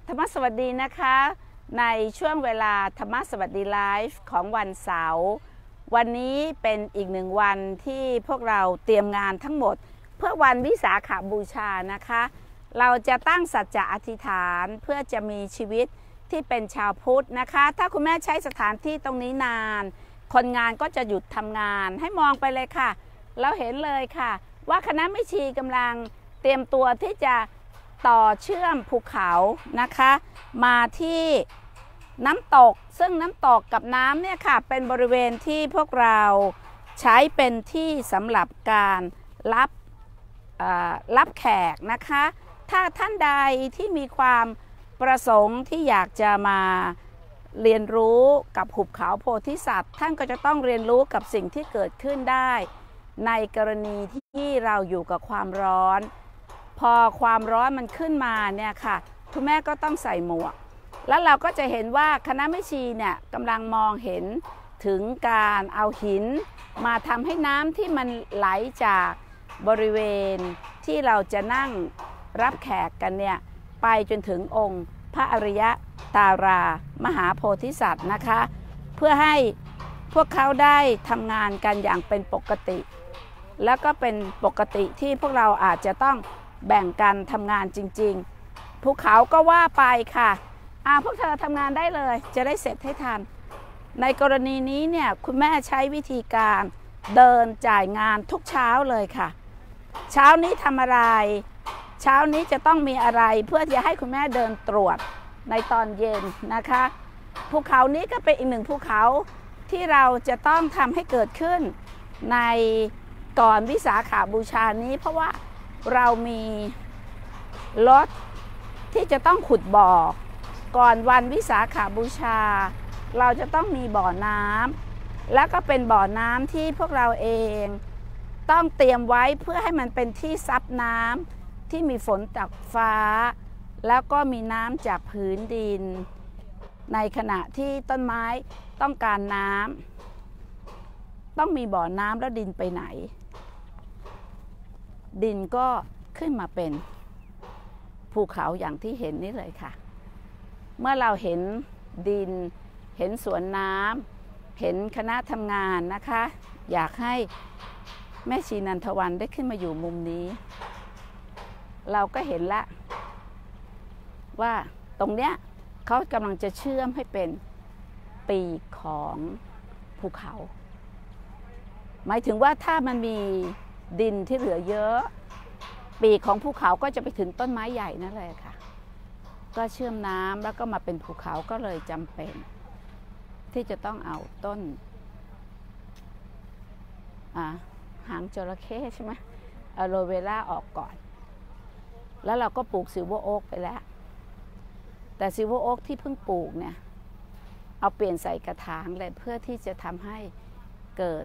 ธรรมสวัสดีนะคะในช่วงเวลาธรรมสวัสดีไลฟ์ของวันเสาร์วันนี้เป็นอีกหนึ่งวันที่พวกเราเตรียมงานทั้งหมดเพื่อวันวิสาขบูชานะคะเราจะตั้งสัจจะอธิษฐานเพื่อจะมีชีวิตที่เป็นชาวพุทธนะคะถ้าคุณแม่ใช้สถานที่ตรงนี้นานคนงานก็จะหยุดทำงานให้มองไปเลยค่ะเราเห็นเลยค่ะว่าคณะแม่ชีกำลังเตรียมตัวที่จะต่อเชื่อมภูเขานะคะมาที่น้ำตกซึ่งน้ำตกกับน้ำเนี่ยค่ะเป็นบริเวณที่พวกเราใช้เป็นที่สำหรับการรับแขกนะคะถ้าท่านใดที่มีความประสงค์ที่อยากจะมาเรียนรู้กับหุบเขาโพธิสัตว์ท่านก็จะต้องเรียนรู้กับสิ่งที่เกิดขึ้นได้ในกรณีที่เราอยู่กับความร้อนพอความร้อนมันขึ้นมาเนี่ยค่ะคุณแม่ก็ต้องใส่หมวกแล้วเราก็จะเห็นว่าคณะแม่ชีเนี่ยกำลังมองเห็นถึงการเอาหินมาทำให้น้ำที่มันไหลจากบริเวณที่เราจะนั่งรับแขกกันเนี่ยไปจนถึงองค์พระอริยตารามหาโพธิสัตว์นะคะเพื่อให้พวกเขาได้ทำงานกันอย่างเป็นปกติแล้วก็เป็นปกติที่พวกเราอาจจะต้องแบ่งกันทำงานจริงๆภูเขาก็ว่าไปค่ะพวกเธอทำงานได้เลยจะได้เสร็จให้ทันในกรณีนี้เนี่ยคุณแม่ใช้วิธีการเดินจ่ายงานทุกเช้าเลยค่ะเช้านี้ทำอะไรเช้านี้จะต้องมีอะไรเพื่อจะให้คุณแม่เดินตรวจในตอนเย็นนะคะภูเขานี้ก็เป็นอีกหนึ่งภูเขาที่เราจะต้องทำให้เกิดขึ้นในก่อนวิสาขบูชานี้เพราะว่าเรามีรถที่จะต้องขุดบ่อก่อนวันวิสาขบูชาเราจะต้องมีบ่อน้ำแล้วก็เป็นบ่อน้ำที่พวกเราเองต้องเตรียมไว้เพื่อให้มันเป็นที่ซับน้ำที่มีฝนจากฟ้าแล้วก็มีน้ำจากพื้นดินในขณะที่ต้นไม้ต้องการน้ำต้องมีบ่อน้ำแล้วดินไปไหนดินก็ขึ้นมาเป็นภูเขาอย่างที่เห็นนี่เลยค่ะเมื่อเราเห็นดินเห็นสวนน้ำเห็นคณะทำงานนะคะอยากให้แม่ชีนันทวันได้ขึ้นมาอยู่มุมนี้เราก็เห็นละว่าตรงเนี้ยเขากำลังจะเชื่อมให้เป็นปีกของภูเขาหมายถึงว่าถ้ามันมีดินที่เหลือเยอะปีกของภูเขาก็จะไปถึงต้นไม้ใหญ่นั่นแหละค่ะก็เชื่อมน้ำแล้วก็มาเป็นภูเขาก็เลยจำเป็นที่จะต้องเอาต้นหางจระเข้ใช่ไหมอะโลเวล่าออกก่อนแล้วเราก็ปลูกซิลเวอร์โอ๊กไปแล้วแต่ซิลเวอร์โอ๊กที่เพิ่งปลูกเนี่ยเอาเปลี่ยนใส่กระถางเลยเพื่อที่จะทำให้เกิด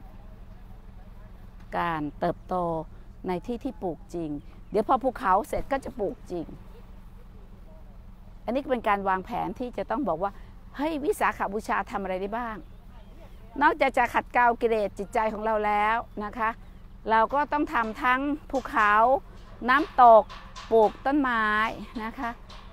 การเติบโตในที่ที่ปลูกจริงเดี๋ยวพอภูเขาเสร็จก็จะปลูกจริงอันนี้เป็นการวางแผนที่จะต้องบอกว่าเฮ้ยวิสาขบูชาทำอะไรได้บ้างนอกจากจะขัดเกลากิเลสจิตใจของเราแล้วนะคะเราก็ต้องทำทั้งภูเขาน้ำตกปลูกต้นไม้นะคะ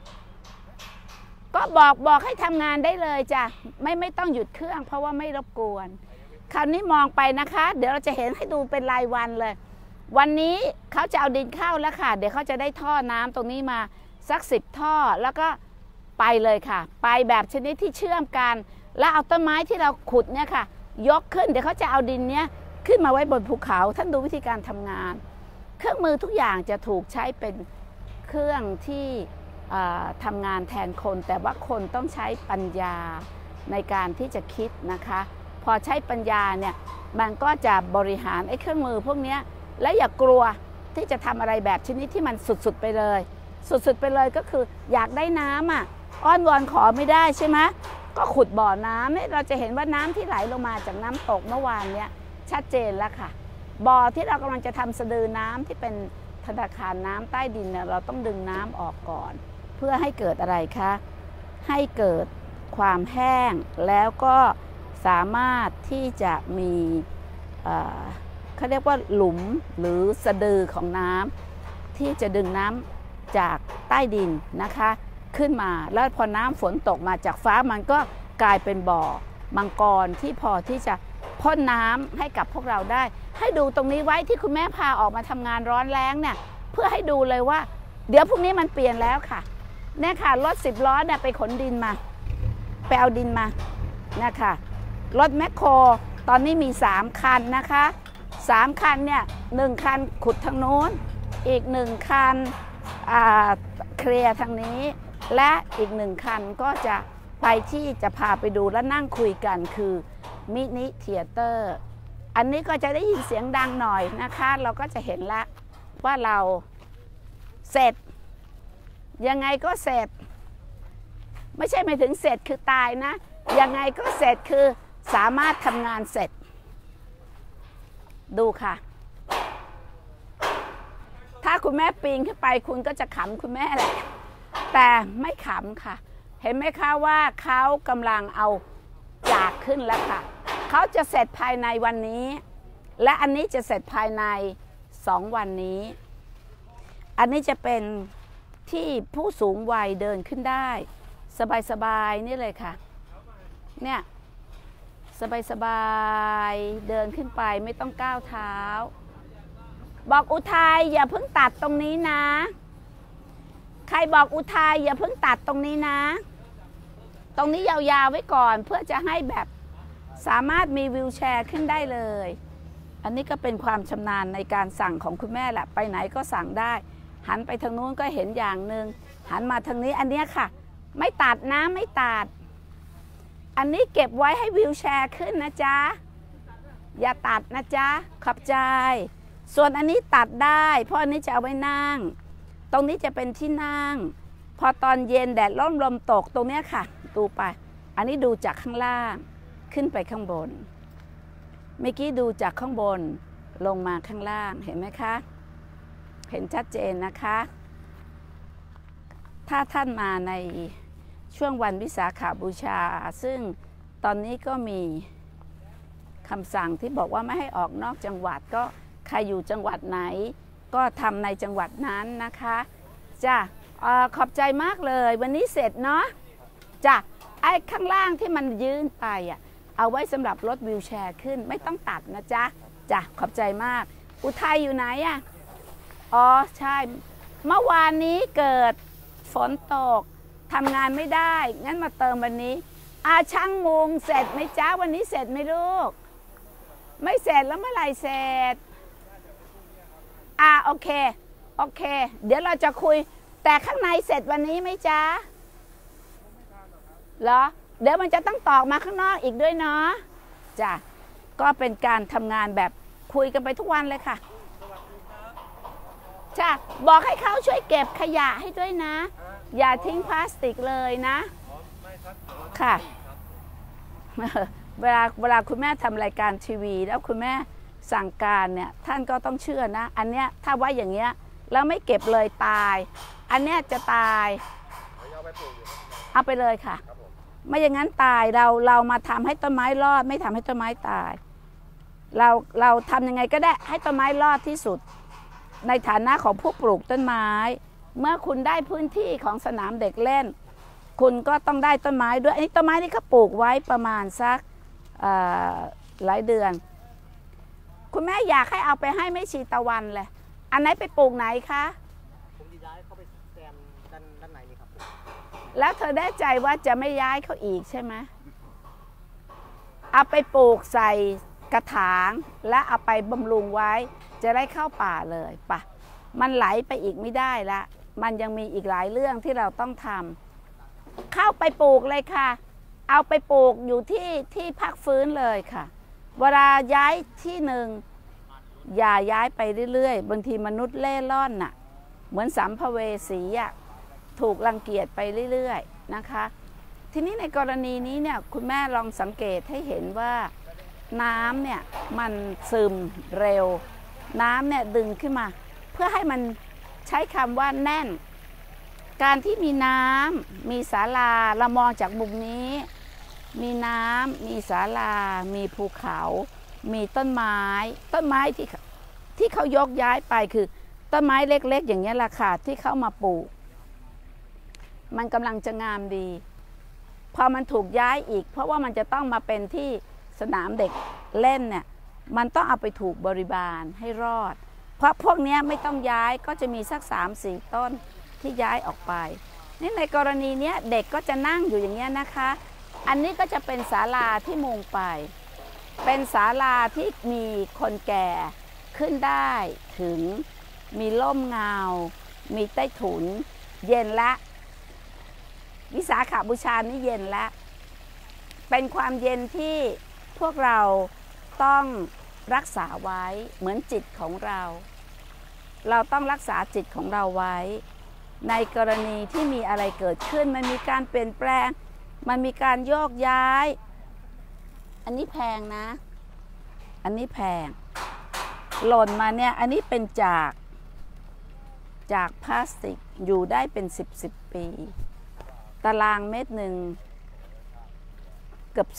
ก็บอกให้ทำงานได้เลยจ้ะไม่ต้องหยุดเครื่องเพราะว่าไม่รบกวนคราวนี้มองไปนะคะเดี๋ยวเราจะเห็นให้ดูเป็นรายวันเลยวันนี้เขาจะเอาดินเข้าแล้วค่ะเดี๋ยวเขาจะได้ท่อน้ำตรงนี้มาสัก10 ท่อแล้วก็ไปเลยค่ะไปแบบชนิดที่เชื่อมกันแล้วเอาต้นไม้ที่เราขุดเนี่ยค่ะยกขึ้นเดี๋ยวเขาจะเอาดินเนี้ยขึ้นมาไว้บนภูเขาท่านดูวิธีการทำงานเครื่องมือทุกอย่างจะถูกใช้เป็นเครื่องที่ทำงานแทนคนแต่ว่าคนต้องใช้ปัญญาในการที่จะคิดนะคะพอใช้ปัญญาเนี่ยมันก็จะบริหารไอ้เครื่องมือพวกนี้และอย่ากลัวที่จะทำอะไรแบบชนิดที่มันสุดๆไปเลยสุดๆไปเลยก็คืออยากได้น้ำอ้อนวอนขอไม่ได้ใช่ไหมก็ขุดบ่อน้ำเนี่ยเราจะเห็นว่าน้ำที่ไหลลงมาจากน้ำตกเมื่อวานเนี่ยชัดเจนแล้วค่ะบ่อที่เรากำลังจะทำสะดือน้ำที่เป็นธนาคารน้ำใต้ดินเนี่ยเราต้องดึงน้ำออกก่อนเพื่อให้เกิดอะไรคะให้เกิดความแห้งแล้วก็สามารถที่จะมีเขาเรียกว่าหลุมหรือสะดือของน้ำที่จะดึงน้ำจากใต้ดินนะคะขึ้นมาแล้วพอน้ำฝนตกมาจากฟ้ามันก็กลายเป็นบ่อมังกรที่พอที่จะพ่นน้ำให้กับพวกเราได้ให้ดูตรงนี้ไว้ที่คุณแม่พาออกมาทำงานร้อนแรงเนี่ยเพื่อให้ดูเลยว่าเดี๋ยวพรุ่งนี้มันเปลี่ยนแล้วค่ะเนี่ยค่ะรถ10 ล้อเนี่ยไปขนดินมาไปเอาดินมานะคะรถแมคโครตอนนี้มี3 คันนะคะ3 คันเนี่ย1 คันขุดทางโน้นอีก1 คันเคลียร์ทางนี้และอีก1 คันก็จะไปที่จะพาไปดูและนั่งคุยกันคือมินิเธียเตอร์อันนี้ก็จะได้ยินเสียงดังหน่อยนะคะเราก็จะเห็นละว่าเราเสร็จยังไงก็เสร็จไม่ใช่หมายถึงเสร็จคือตายนะยังไงก็เสร็จคือสามารถทำงานเสร็จดูค่ะถ้าคุณแม่ปีนขึ้นไปคุณก็จะขำคุณแม่แหละแต่ไม่ขำค่ะเห็นไหมคะว่าเขากำลังเอาจากขึ้นแล้วค่ะเขาจะเสร็จภายในวันนี้และอันนี้จะเสร็จภายใน2 วันนี้อันนี้จะเป็นที่ผู้สูงวัยเดินขึ้นได้สบายๆนี่เลยค่ะเนี่ยสบายๆเดินขึ้นไปไม่ต้องก้าวเท้าบอกอุทัยอย่าเพิ่งตัดตรงนี้นะใครบอกอุทัยอย่าเพิ่งตัดตรงนี้นะตรงนี้ยาวๆไว้ก่อนเพื่อจะให้แบบสามารถมีวีลแชร์ขึ้นได้เลยอันนี้ก็เป็นความชำนาญในการสั่งของคุณแม่แหละไปไหนก็สั่งได้หันไปทางนู้นก็เห็นอย่างหนึ่งหันมาทางนี้อันนี้ค่ะไม่ตัดนะไม่ตัดอันนี้เก็บไว้ให้วีลแชร์ขึ้นนะจ๊ะอย่าตัดนะจ๊ะขอบใจส่วนอันนี้ตัดได้เพราะอันนี้จะเอาไว้นั่งตรงนี้จะเป็นที่นั่งพอตอนเย็นแดดร่มลมตกตรงนี้ค่ะดูไปอันนี้ดูจากข้างล่างขึ้นไปข้างบนเมื่อกี้ดูจากข้างบนลงมาข้างล่างเห็นไหมคะเห็นชัดเจนนะคะถ้าท่านมาในช่วงวันวิสาขบูชาซึ่งตอนนี้ก็มีคำสั่งที่บอกว่าไม่ให้ออกนอกจังหวัดก็ใครอยู่จังหวัดไหนก็ทำในจังหวัดนั้นนะคะจ้ะขอบใจมากเลยวันนี้เสร็จเนาะจ้ะไอ้ข้างล่างที่มันยื่นไปเอาไว้สำหรับรถวีลแชร์ขึ้นไม่ต้องตัดนะจ๊ะจ้ะขอบใจมากอุทัยอยู่ไหนอ๋อใช่เมื่อวานนี้เกิดฝนตกทำงานไม่ได้งั้นมาเติมวันนี้ช่างมุงเสร็จไหมจ๊ะวันนี้เสร็จไหมลูกไม่เสร็จแล้วเมื่อไหร่เสร็จโอเคโอเคเดี๋ยวเราจะคุยแต่ข้างในเสร็จวันนี้ไหมจ๊ะเหรอเดี๋ยวมันจะต้องตอกมาข้างนอกอีกด้วยเนาะจ้ะก็เป็นการทำงานแบบคุยกันไปทุกวันเลยค่ะจ้ะบอกให้เขาช่วยเก็บขยะให้ด้วยนะอย่าทิ้งพลาสติกเลยนะค่ะเวลาคุณแม่ทำรายการทีวีแล้วคุณแม่สั่งการเนี่ยท่านก็ต้องเชื่อนะอันเนี้ยถ้าว่าอย่างเงี้ยแล้วไม่เก็บเลยตายอันเนี้ยจะตายเอาไปเลยค่ะไม่อย่างนั้นตายเรามาทำให้ต้นไม้รอดไม่ทำให้ต้นไม้ตายเราทำยังไงก็ได้ให้ต้นไม้รอดที่สุดในฐานะของผู้ปลูกต้นไม้เมื่อคุณได้พื้นที่ของสนามเด็กเล่นคุณก็ต้องได้ต้นไม้ด้วยอันนี้ต้นไม้นี่เขาปลูกไว้ประมาณสักหลายเดือนคุณแม่อยากให้เอาไปให้แม่ชีตะวันเลยอันไหนไปปลูกไหนคะผมจะย้ายเข้าไปแซมด้านในนี่ครับแล้วเธอได้ใจว่าจะไม่ย้ายเขาอีกใช่ไหมเอาไปปลูกใส่กระถางและเอาไปบำรุงไว้จะได้เข้าป่าเลยป่ะมันไหลไปอีกไม่ได้ละมันยังมีอีกหลายเรื่องที่เราต้องทำเข้าไปปลูกเลยค่ะเอาไปปลูกอยู่ที่พักฟื้นเลยค่ะเวลาย้ายที่หนึ่งอย่าย้ายไปเรื่อยๆบางทีมนุษย์เล่ร่อนน่ะเหมือนสัมภเวสีถูกรังเกียจไปเรื่อยๆนะคะทีนี้ในกรณีนี้เนี่ยคุณแม่ลองสังเกตให้เห็นว่าน้ำเนี่ยมันซึมเร็วน้ำเนี่ยดึงขึ้นมาเพื่อให้มันใช้คำว่าแน่นการที่มีน้ำมีศาลาเรามองจากมุมนี้มีน้ำมีศาลามีภูเขามีต้นไม้ที่เขายกย้ายไปคือต้นไม้เล็กๆอย่างนี้แหละค่ะที่เขามาปลูกมันกำลังจะงามดีพอมันถูกย้ายอีกเพราะว่ามันจะต้องมาเป็นที่สนามเด็กเล่นเนี่ยมันต้องเอาไปถูกบริบาลให้รอดเพราะพวกนี้ไม่ต้องย้ายก็จะมีสัก 3-4 ต้นที่ย้ายออกไปนี่ในกรณีนี้เด็กก็จะนั่งอยู่อย่างเงี้ยนะคะอันนี้ก็จะเป็นศาลาที่มุงไปเป็นศาลาที่มีคนแก่ขึ้นได้ถึงมีร่มเงามีใต้ถุนเย็นละวิสาขบูชานี่เย็นละเป็นความเย็นที่พวกเราต้องรักษาไว้เหมือนจิตของเราต้องรักษาจิตของเราไว้ในกรณีที่มีอะไรเกิดขึ้นมันมีการเปลี่ยนแปลงมันมีการโยกย้ายอันนี้แพงนะอันนี้แพงหล่นมาเนี่ยอันนี้เป็นจากพลาสติกอยู่ได้เป็น10 ปีตารางเมตรหนึ่งเกือบ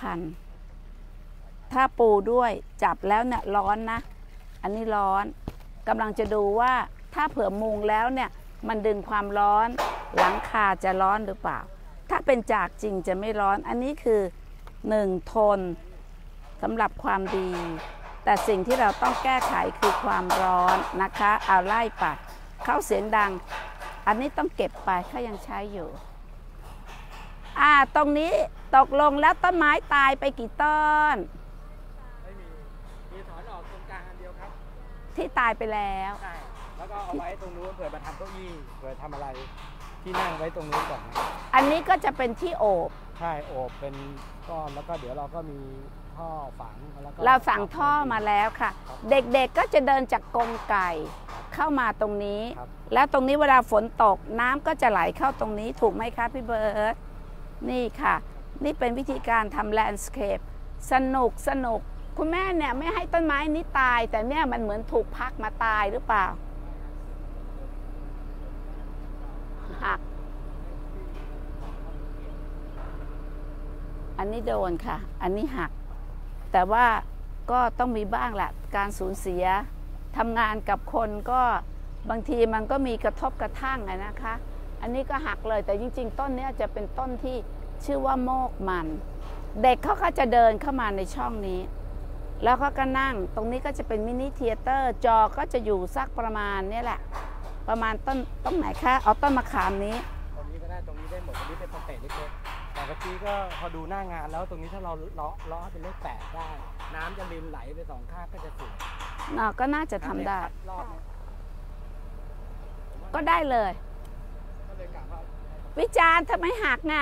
2,000 ถ้าปูด้วยจับแล้วเนี่ยร้อนนะอันนี้ร้อนกำลังจะดูว่าถ้าเผื่อมุงแล้วเนี่ยมันดึงความร้อนหลังคาจะร้อนหรือเปล่าถ้าเป็นจากจริงจะไม่ร้อนอันนี้คือ1ทนสำหรับความดีแต่สิ่งที่เราต้องแก้ไขคือความร้อนนะคะเอาไล่ไปเข้าเสียงดังอันนี้ต้องเก็บไปเขายังใช้อยู่ตรงนี้ตกลงแล้วต้นไม้ตายไปกี่ต้นไม่มีถอนออกตรงกลางอันเดียวครับที่ตายไปแล้วใช่แล้วก็เอาไว้ตรงนู้นเผื่อมาทำเก้าอี้เผื่อทำอะไรที่นั่งไว้ตรงนู้นก่อนนะอันนี้ก็จะเป็นที่โอบใช่โอบเป็นก้อนแล้วก็เดี๋ยวเราก็มีท่อฝังแล้วก็เราสั่งท่อมาแล้วค่ะเด็กๆก็จะเดินจากกรงไก่เข้ามาตรงนี้แล้วตรงนี้เวลาฝนตกน้ำก็จะไหลเข้าตรงนี้ถูกไหมคะพี่เบิร์ตนี่ค่ะนี่เป็นวิธีการทำแลนด์สเคปสนุกคุณแม่เนี่ยไม่ให้ต้นไม้นี้ตายแต่เนี่ยมันเหมือนถูกพักมาตายหรือเปล่าหักอันนี้โดนค่ะอันนี้หักแต่ว่าก็ต้องมีบ้างแหละการสูญเสียทำงานกับคนก็บางทีมันก็มีกระทบกระทั่งนะคะอันนี้ก็หักเลยแต่จริงๆต้นนี้จะเป็นต้นที่ชื่อว่าโมกมันเด็กเขาก็จะเดินเข้ามาในช่องนี้แล้วเขาก็นั่งตรงนี้ก็จะเป็นมินิเธียเตอร์จอก็จะอยู่สักประมาณนี้แหละประมาณต้นไหนคะเอาต้นมะขามนี้ตรงนี้ก็ได้ตรงนี้ได้หมดตรงนี้เป็นสเตจเล็กๆแต่เมื่อกี้ก็พอดูหน้างานแล้วตรงนี้ถ้าเราล้อเป็นเลข8ได้น้ำจะรินไหลไป2ข้างก็จะสวยก็น่าจะทำได้ก็ได้เลยวิจารณ์ทำไมหักไง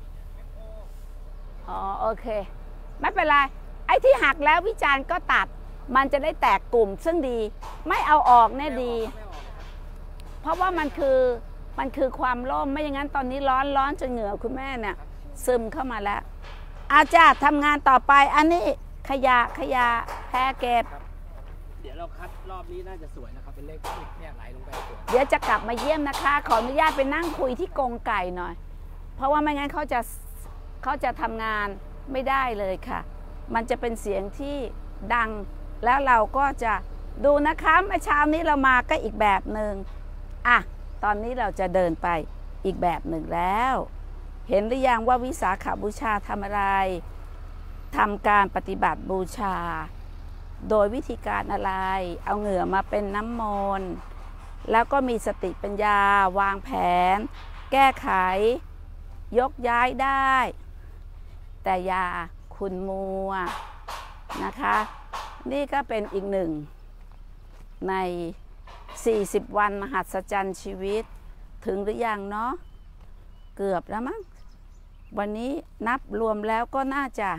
อ๋อโอเคไม่เป็นไรไอ้ที่หักแล้ววิจารณ์ก็ตัดมันจะได้แตกกลุ่มซึ่งดีไม่เอาออกเนี่ยดีเพราะว่ามันคือความร่มไม่อย่างนั้นตอนนี้ร้อนจนเหงื่อคุณแม่เนี่ยซึมเข้ามาแล้วอาจารย์ทำงานต่อไปอันนี้ขยะแพ้เก็บเดี๋ยวเราคัดรอบนี้น่าจะสวยนะครับเป็นเลขเนี่ยไหลลงไปสวยเดี๋ยวจะกลับมาเยี่ยมนะคะขออนุญาตไปนั่งคุยที่กรงไก่หน่อยเพราะว่าไม่งั้นเขาจะทำงานไม่ได้เลยค่ะมันจะเป็นเสียงที่ดังแล้วเราก็จะดูนะคะเมื่อเช้านี้เรามาก็อีกแบบหนึ่งตอนนี้เราจะเดินไปอีกแบบหนึ่งแล้วเห็นหรือยังว่าวิสาขบูชาทำอะไรทำการปฏิบัติบูชาโดยวิธีการอะไรเอาเหงื่อมาเป็นน้ำมนต์แล้วก็มีสติปัญญาวางแผนแก้ไขยกย้ายได้แต่อย่าขุ่นมัวนะคะนี่ก็เป็นอีกหนึ่งใน40 วันมหัศจรรย์ชีวิตถึงหรือยังเนาะเกือบแล้วมั้งวันนี้นับรวมแล้วก็น่าจะ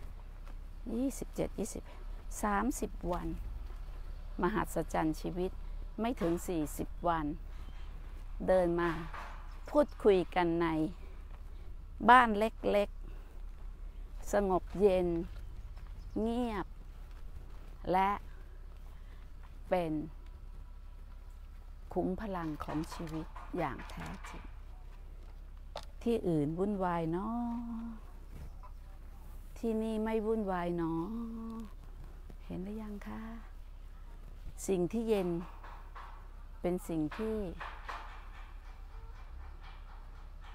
30 วันมหัศจรรย์ชีวิตไม่ถึง40 วันเดินมาพูดคุยกันในบ้านเล็กๆสงบเย็นเงียบและเป็นคุ้มพลังของชีวิตอย่างแท้จริงที่อื่นวุ่นวายเนาะที่นี่ไม่วุ่นวายเนาะเห็นหรือยังคะสิ่งที่เย็นเป็นสิ่งที่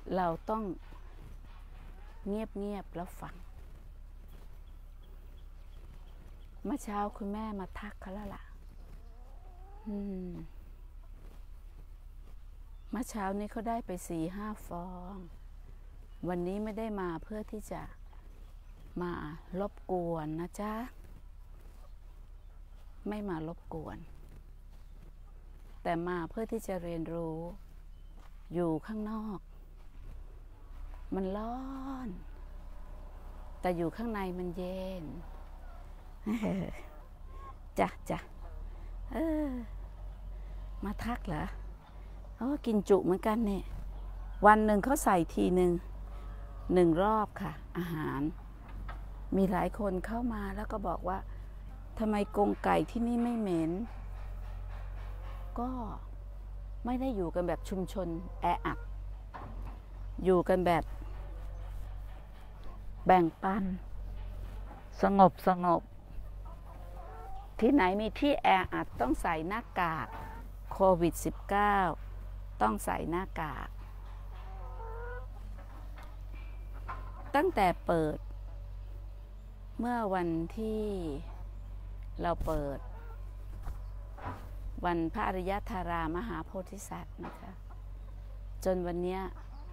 เราต้องเงียบแล้วฟังเมื่อเช้าคุณแม่มาทักเขาแล้วล่ะเมื่อเช้านี้เขาได้ไป4-5 ฟองวันนี้ไม่ได้มาเพื่อที่จะมารบกวนนะจ๊ะไม่มารบกวนแต่มาเพื่อที่จะเรียนรู้อยู่ข้างนอกมันร้อนแต่อยู่ข้างในมันเย็นจ้ะมาทักเหรอกินจุเหมือนกันเนี่ยวันหนึ่งเขาใส่ที1 รอบค่ะอาหารมีหลายคนเข้ามาแล้วก็บอกว่าทำไมกรงไก่ที่นี่ไม่เหม็นก็ไม่ได้อยู่กันแบบชุมชนแออัดอยู่กันแบบแบ่งปันสงบที่ไหนมีที่แออัดต้องใส่หน้ากากโควิด -19 ต้องใส่หน้ากากตั้งแต่เปิดเมื่อวันที่เราเปิดวันพระอริยธารามหาโพธิสัตว์นะคะจนวันนี้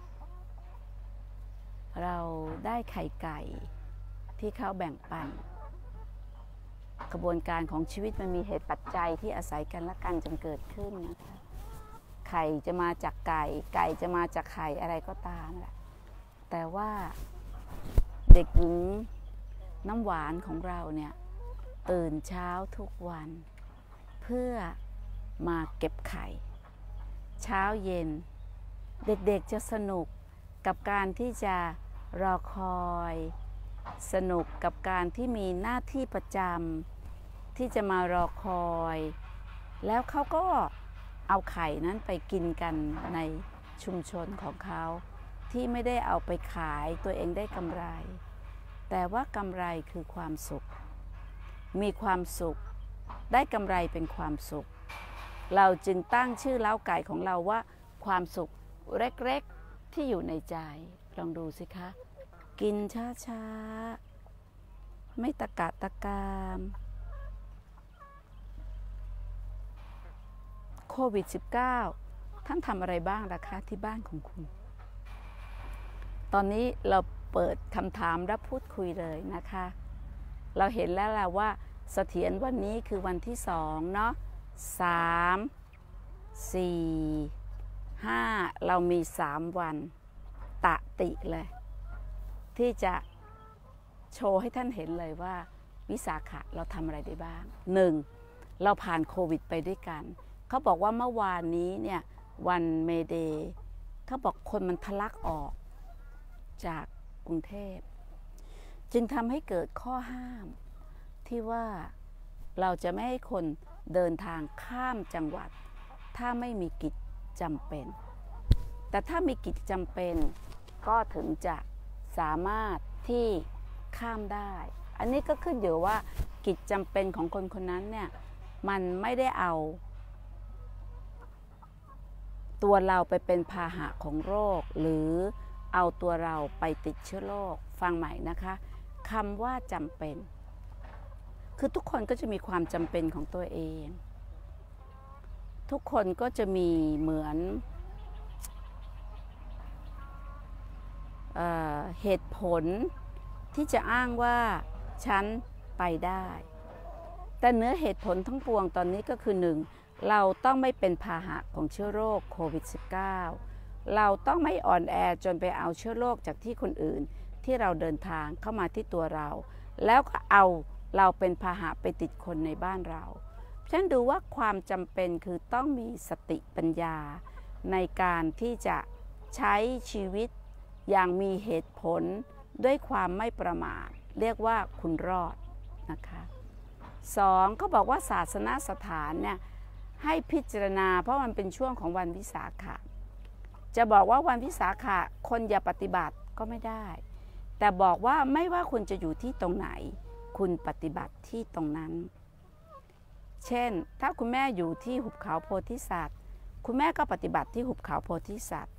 เราได้ไข่ไก่ที่เขาแบ่งปันกระบวนการของชีวิตมันมีเหตุปัจจัยที่อาศัยกันและกันจนเกิดขึ้นนะคะไข่จะมาจากไก่จะมาจากไข่อะไรก็ตามแหละแต่ว่าเด็กหญิงน้ำหวานของเราเนี่ยตื่นเช้าทุกวันเพื่อมาเก็บไข่เช้าเย็นเด็กๆจะสนุกกับการที่จะรอคอยสนุกกับการที่มีหน้าที่ประจำที่จะมารอคอยแล้วเขาก็เอาไข่นั้นไปกินกันในชุมชนของเขาที่ไม่ได้เอาไปขายตัวเองได้กำไรแต่ว่ากำไรคือความสุขมีความสุขได้กำไรเป็นความสุขเราจึงตั้งชื่อเล้าไก่ของเราว่าความสุขเล็กๆที่อยู่ในใจลองดูสิคะกินช้าๆไม่ตะกะตะกามโควิด -19 ท่านทำอะไรบ้างล่ะคะที่บ้านของคุณตอนนี้เราเปิดคำถามและพูดคุยเลยนะคะเราเห็นแล้วล่ะว่าเสถียรวันนี้คือวันที่2เนาะ3 4 5เรามี3วันตะติเลยที่จะโชว์ให้ท่านเห็นเลยว่าวิสาขะเราทำอะไรได้บ้าง1เราผ่านโควิดไปด้วยกันเขาบอกว่าเมื่อวานนี้เนี่ยวันเมเดย์เขาบอกคนมันทะลักออกจากกรุงเทพจึงทำให้เกิดข้อห้ามที่ว่าเราจะไม่ให้คนเดินทางข้ามจังหวัดถ้าไม่มีกิจจำเป็นแต่ถ้ามีกิจจำเป็นก็ถึงจะสามารถที่ข้ามได้อันนี้ก็ขึ้นอยู่ว่ากิจจำเป็นของคนคนนั้นเนี่ยมันไม่ได้เอาตัวเราไปเป็นพาหะของโรคหรือเอาตัวเราไปติดเชื้อโรคฟังใหม่นะคะคำว่าจำเป็นคือทุกคนก็จะมีความจำเป็นของตัวเองทุกคนก็จะมีเหมือนเหตุผลที่จะอ้างว่าฉันไปได้แต่เนื้อเหตุผลทั้งปวงตอนนี้ก็คือ1เราต้องไม่เป็นพาหะของเชื้อโรคโควิด -19 เราต้องไม่อ่อนแอจนไปเอาเชื้อโรคจากที่คนอื่นที่เราเดินทางเข้ามาที่ตัวเราแล้วก็เอาเราเป็นพาหะไปติดคนในบ้านเราฉันดูว่าความจำเป็นคือต้องมีสติปัญญาในการที่จะใช้ชีวิตอย่างมีเหตุผลด้วยความไม่ประมาทเรียกว่าคุณรอดนะคะ2เขาบอกว่าศาสนสถานเนี่ยให้พิจารณาเพราะมันเป็นช่วงของวันวิสาขะจะบอกว่าวันวิสาขะคนอย่าปฏิบัติก็ไม่ได้แต่บอกว่าไม่ว่าคุณจะอยู่ที่ตรงไหนคุณปฏิบัติที่ตรงนั้นเช่นถ้าคุณแม่อยู่ที่หุบเขาโพธิสัตว์คุณแม่ก็ปฏิบัติที่หุบเขาโพธิสัตว์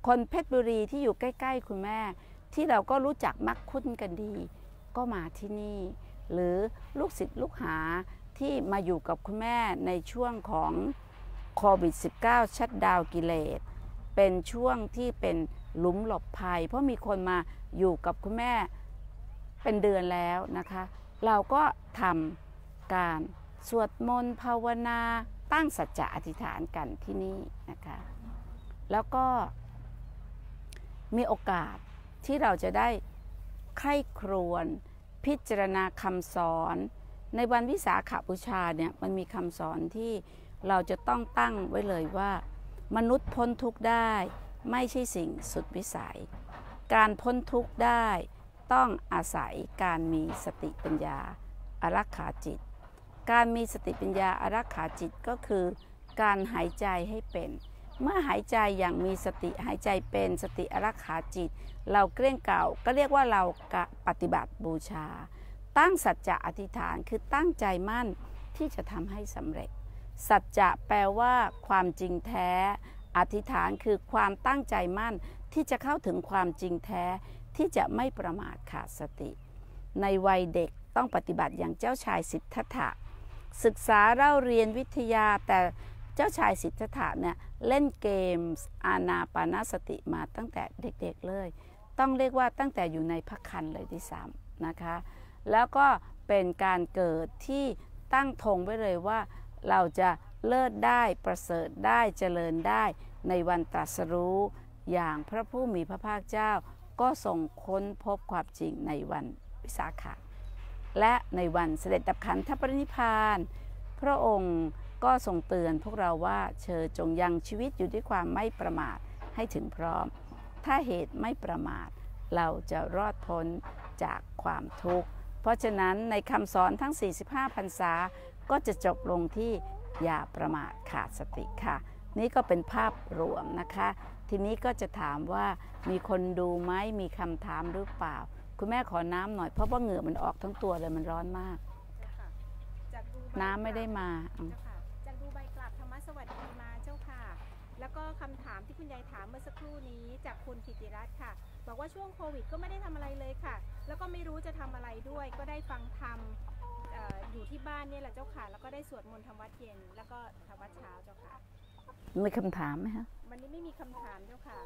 คนเพชรบุรีที่อยู่ใกล้ๆคุณแม่ที่เราก็รู้จักมักคุ้นกันดีก็มาที่นี่หรือลูกศิษย์ลูกหาที่มาอยู่กับคุณแม่ในช่วงของโควิด -19 ชัตดาวน์กิเลสเป็นช่วงที่เป็นหลุมหลบภัยเพราะมีคนมาอยู่กับคุณแม่เป็นเดือนแล้วนะคะเราก็ทำการสวดมนต์ภาวนาตั้งสัจจะอธิษฐานกันที่นี่นะคะแล้วก็มีโอกาสที่เราจะได้ใคร่ครวญพิจารณาคำสอนในวันวิสาขบูชาเนี่ยมันมีคำสอนที่เราจะต้องตั้งไว้เลยว่ามนุษย์พ้นทุกข์ได้ไม่ใช่สิ่งสุดวิสัยการพ้นทุกข์ได้ต้องอาศัยการมีสติปัญญาอารักขาจิตการมีสติปัญญาอารักขาจิตก็คือการหายใจให้เป็นเมื่อหายใจอย่างมีสติหายใจเป็นสติอารักขาจิตเราเกลี้ยงเก่าก็เรียกว่าเราปฏิบัติบูชาตั้งสัจจะอธิษฐานคือตั้งใจมั่นที่จะทำให้สำเร็จสัจจะแปลว่าความจริงแท้อธิษฐานคือความตั้งใจมั่นที่จะเข้าถึงความจริงแท้ที่จะไม่ประมาทขาดสติในวัยเด็กต้องปฏิบัติอย่างเจ้าชายสิทธัตถะศึกษาเล่าเรียนวิทยาแต่เจ้าชายสิทธัตถะเนี่ยเล่นเกมอานาปานสติมาตั้งแต่เด็กๆเลยต้องเรียกว่าตั้งแต่อยู่ในพระครรภ์เลยที่ซ้ำนะคะแล้วก็เป็นการเกิดที่ตั้งธงไว้เลยว่าเราจะเลิศได้ประเสริฐได้เจริญได้ในวันตรัสรู้อย่างพระผู้มีพระภาคเจ้าก็ทรงค้นพบความจริงในวันวิสาขะและในวันเสด็จดับขันธปรินิพพานพระองค์ก็ทรงเตือนพวกเราว่าเธอจงยังชีวิตอยู่ด้วยความไม่ประมาทให้ถึงพร้อมถ้าเหตุไม่ประมาทเราจะรอดพ้นจากความทุกข์เพราะฉะนั้นในคำสอนทั้ง45พรรษาก็จะจบลงที่อย่าประมาทขาดสติค่ะนี่ก็เป็นภาพรวมนะคะทีนี้ก็จะถามว่ามีคนดูไหมมีคำถามหรือเปล่าคุณแม่ขอน้ำหน่อยเพราะว่าเหงื่อมันออกทั้งตัวเลยมันร้อนมากน้ำไม่ได้มาจากดูใบกลับธรรมสวัสดีมาเจ้าค่ะแล้วก็คำถามที่คุณยายถามเมื่อสักครู่นี้จากคุณธิติรัตน์ค่ะบอกว่าช่วงโควิดก็ไม่ได้ทำอะไรเลยค่ะแล้วก็ไม่รู้จะทำอะไรด้วยก็ได้ฟังธรรมอยู่ที่บ้านนี่แหละเจ้าค่ะแล้วก็ได้สวดมนต์ทำวัดเย็นแล้วก็ทำวัดเช้าเจ้าค่ะมีคำถามไหมคะวันนี้ไม่มีคำถามเจ้าค่ะ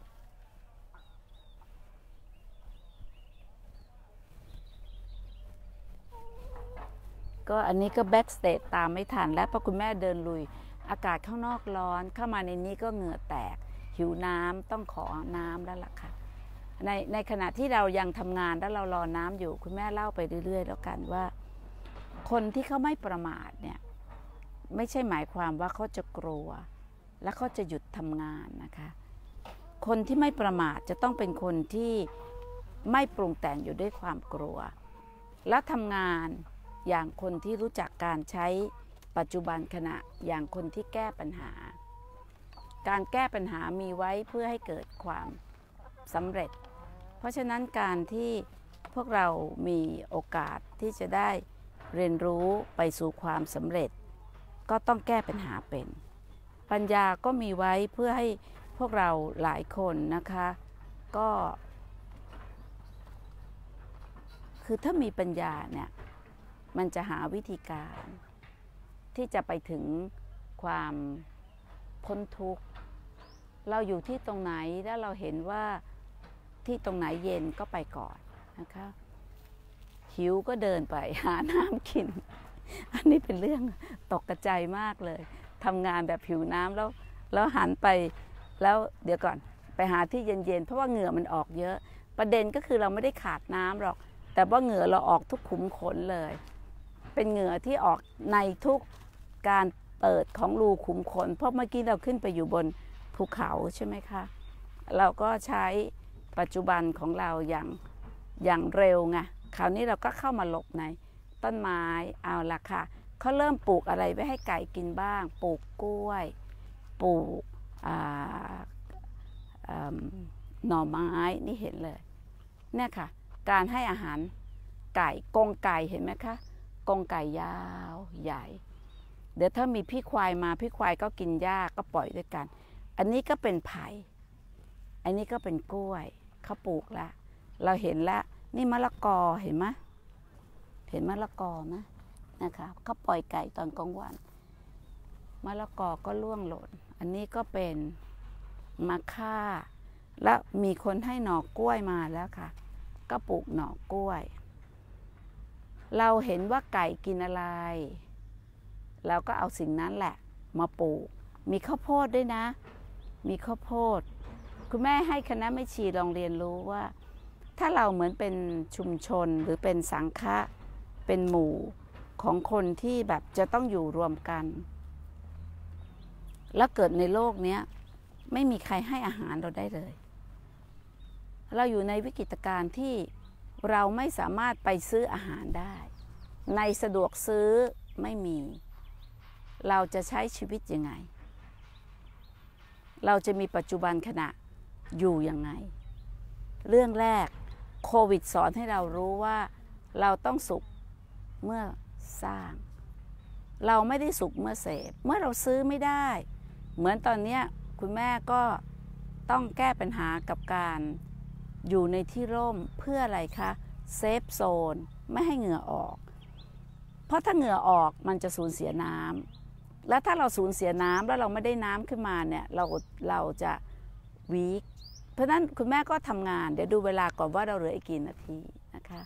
ก็อันนี้ก็แบ็กสเตจตามไม่ทันแล้วเพราะคุณแม่เดินลุยอากาศข้างนอกร้อนเข้ามาในนี้ก็เหงื่อแตกหิวน้ำต้องขอน้ำแล้วล่ะค่ะในขณะที่เรายังทำงานแล้วเรารอน้ำอยู่คุณแม่เล่าไปเรื่อยๆแล้วกันว่าคนที่เขาไม่ประมาทเนี่ยไม่ใช่หมายความว่าเขาจะกลัวและเขาจะหยุดทำงานนะคะคนที่ไม่ประมาทจะต้องเป็นคนที่ไม่ปรุงแต่งอยู่ด้วยความกลัวและทำงานอย่างคนที่รู้จักการใช้ปัจจุบันขณะอย่างคนที่แก้ปัญหาการแก้ปัญหามีไว้เพื่อให้เกิดความสำเร็จเพราะฉะนั้นการที่พวกเรามีโอกาสที่จะได้เรียนรู้ไปสู่ความสำเร็จก็ต้องแก้ปัญหาเป็นปัญญาก็มีไว้เพื่อให้พวกเราหลายคนนะคะก็คือถ้ามีปัญญาเนี่ยมันจะหาวิธีการที่จะไปถึงความพ้นทุกข์เราอยู่ที่ตรงไหนแล้วเราเห็นว่าที่ตรงไหนเย็นก็ไปก่อนนะคะหิวก็เดินไปหาน้ำกินอันนี้เป็นเรื่องตกใจมากเลยทำงานแบบหิวน้ำแล้วหันไปแล้วเดี๋ยวก่อนไปหาที่เย็นๆเพราะว่าเหงื่อมันออกเยอะประเด็นก็คือเราไม่ได้ขาดน้ำหรอกแต่ว่าเหงื่อเราออกทุกขุมขนเลยเป็นเหงื่อที่ออกในทุกการเปิดของรูขุมขนเพราะเมื่อกี้เราขึ้นไปอยู่บนภูเขาใช่ไหมคะเราก็ใช้ปัจจุบันของเราอย่างเร็วไงคราวนี้เราก็เข้ามาหลบในต้นไม้เอาละค่ะเขาเริ่มปลูกอะไรไว้ให้ไก่กินบ้างปลูกกล้วยปลูกหน่อไม้นี่เห็นเลยเนี่ยค่ะการให้อาหารไก่กรงไก่เห็นไหมคะกรงไก่ยาวใหญ่เดี๋ยวถ้ามีพี่ควายมาพี่ควายก็กินหญ้าก็ปล่อยด้วยกันอันนี้ก็เป็นไผ่อันนี้ก็เป็นกล้วยเขาปลูกแล้วเราเห็นแล้วนี่มะละกอเห็นไหมเห็นมะละกอไหมนะคะเขาปล่อยไก่ตอนกลางวันมะละกอก็ร่วงหล่นอันนี้ก็เป็นมะค่าแล้วมีคนให้หน่อกล้วยมาแล้วค่ะก็ปลูกหน่อกล้วยเราเห็นว่าไก่กินอะไรเราก็เอาสิ่งนั้นแหละมาปลูกมีข้าวโพดด้วยนะมีข้าวโพดคุณแม่ให้คณะแม่ชีลองเรียนรู้ว่าถ้าเราเหมือนเป็นชุมชนหรือเป็นสังฆะเป็นหมู่ของคนที่แบบจะต้องอยู่รวมกันแล้วเกิดในโลกนี้ไม่มีใครให้อาหารเราได้เลยเราอยู่ในวิกฤตการณ์ที่เราไม่สามารถไปซื้ออาหารได้ในสะดวกซื้อไม่มีเราจะใช้ชีวิตยังไงเราจะมีปัจจุบันขณะอยู่ยังไงเรื่องแรกโควิดสอนให้เรารู้ว่าเราต้องสุขเมื่อสร้างเราไม่ได้สุขเมื่อเสพเมื่อเราซื้อไม่ได้เหมือนตอนนี้คุณแม่ก็ต้องแก้ปัญหากับการอยู่ในที่ร่มเพื่ออะไรคะเซฟโซนไม่ให้เหงื่อออกเพราะถ้าเหงื่อออกมันจะสูญเสียน้ำแล้วถ้าเราสูญเสียน้ำแล้วเราไม่ได้น้ำขึ้นมาเนี่ยเราจะวีคเพราะฉะนั้นคุณแม่ก็ทำงานเดี๋ยวดูเวลาก่อนว่าเราเหลืออีกกี่นาทีนะคะ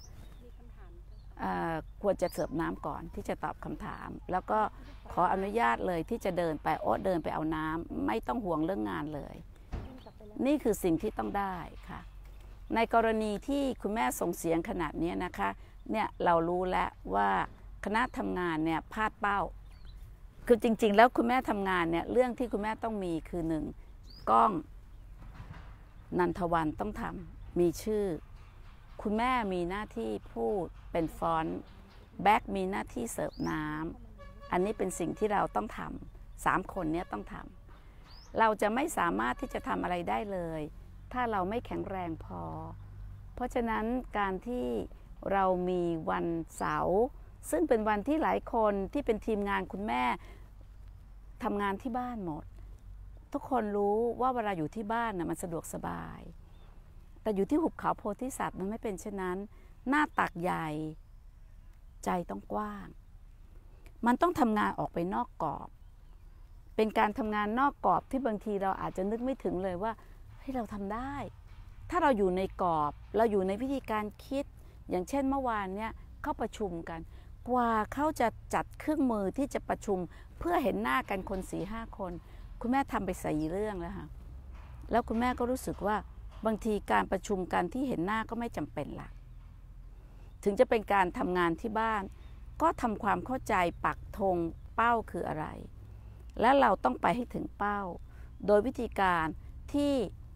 ควรจะเสิร์ฟน้ำก่อนที่จะตอบคำถามแล้วก็ขออนุญาตเลยที่จะเดินไปเดินไปเอาน้ำไม่ต้องห่วงเรื่องงานเลยนี่คือสิ่งที่ต้องได้ค่ะในกรณีที่คุณแม่ส่งเสียงขนาดนี้นะคะเนี่ยเรารู้แล้วว่าคณะทำงานเนี่ยพลาดเป้าคือจริงๆแล้วคุณแม่ทำงานเนี่ยเรื่องที่คุณแม่ต้องมีคือหนึ่งกล้องนันทวันต้องทำมีชื่อคุณแม่มีหน้าที่พูดเป็นฟอนต์แบ็คมีหน้าที่เสิร์ฟน้ำอันนี้เป็นสิ่งที่เราต้องทำ3 คนนี้ต้องทำเราจะไม่สามารถที่จะทำอะไรได้เลยถ้าเราไม่แข็งแรงพอเพราะฉะนั้นการที่เรามีวันเสาร์ซึ่งเป็นวันที่หลายคนที่เป็นทีมงานคุณแม่ทำงานที่บ้านหมดทุกคนรู้ว่าเวลาอยู่ที่บ้านน่ะมันสะดวกสบายแต่อยู่ที่หุบเขาโพธิสัตว์มันไม่เป็นเช่นนั้นหน้าตักใหญ่ใจต้องกว้างมันต้องทำงานออกไปนอกกรอบเป็นการทำงานนอกกรอบที่บางทีเราอาจจะนึกไม่ถึงเลยว่าเฮ้ยเราทำได้ถ้าเราอยู่ในกรอบเราอยู่ในวิธีการคิดอย่างเช่นเมื่อวานเนี่ยเข้าประชุมกันกว่าเขาจะจัดเครื่องมือที่จะประชุมเพื่อเห็นหน้ากันคน4-5 คนคุณแม่ทำไป4 เรื่องแล้วค่ะแล้วคุณแม่ก็รู้สึกว่าบางทีการประชุมกันที่เห็นหน้าก็ไม่จำเป็นละถึงจะเป็นการทำงานที่บ้านก็ทำความเข้าใจปักธงเป้าคืออะไรและเราต้องไปให้ถึงเป้าโดยวิธีการที่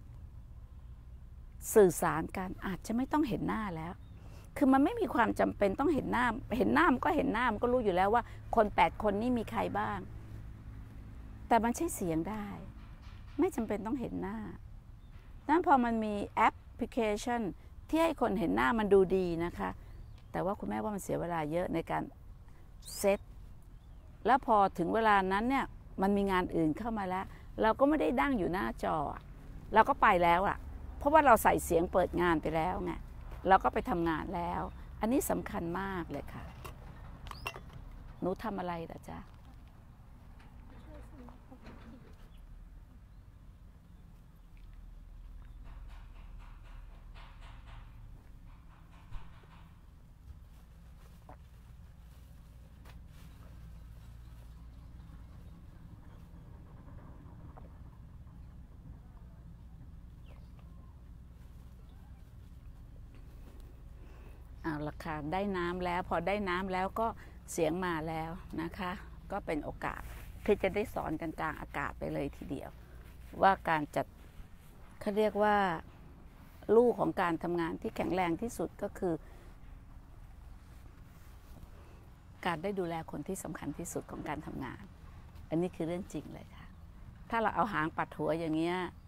สื่อสารกันอาจจะไม่ต้องเห็นหน้าแล้วคือมันไม่มีความจำเป็นต้องเห็นหน้ามันก็เห็นหน้ามันก็รู้อยู่แล้วว่าคน8 คนนี้มีใครบ้างแต่มันใช้เสียงได้ไม่จำเป็นต้องเห็นหน้านั้นพอมันมีแอปพลิเคชันที่ให้คนเห็นหน้ามันดูดีนะคะแต่ว่าคุณแม่ว่ามันเสียเวลาเยอะในการเซตแล้วพอถึงเวลานั้นเนี่ยมันมีงานอื่นเข้ามาแล้วเราก็ไม่ได้ดั้งอยู่หน้าจอเราก็ไปแล้วอะเพราะว่าเราใส่เสียงเปิดงานไปแล้วไงเราก็ไปทำงานแล้วอันนี้สำคัญมากเลยค่ะหนูทำอะไรล่ะจ๊ะเอาละค่ะได้น้ำแล้วพอได้น้ำแล้วก็เสียงมาแล้วนะคะก็เป็นโอกาสที่จะได้สอนกันกลางอากาศไปเลยทีเดียวว่าการจัดเขาเรียกว่าลู่ของการทำงานที่แข็งแรงที่สุดก็คือการได้ดูแลคนที่สำคัญที่สุดของการทำงานอันนี้คือเรื่องจริงเลยค่ะถ้าเราเอาหางปัดหัวอย่างเงี้ย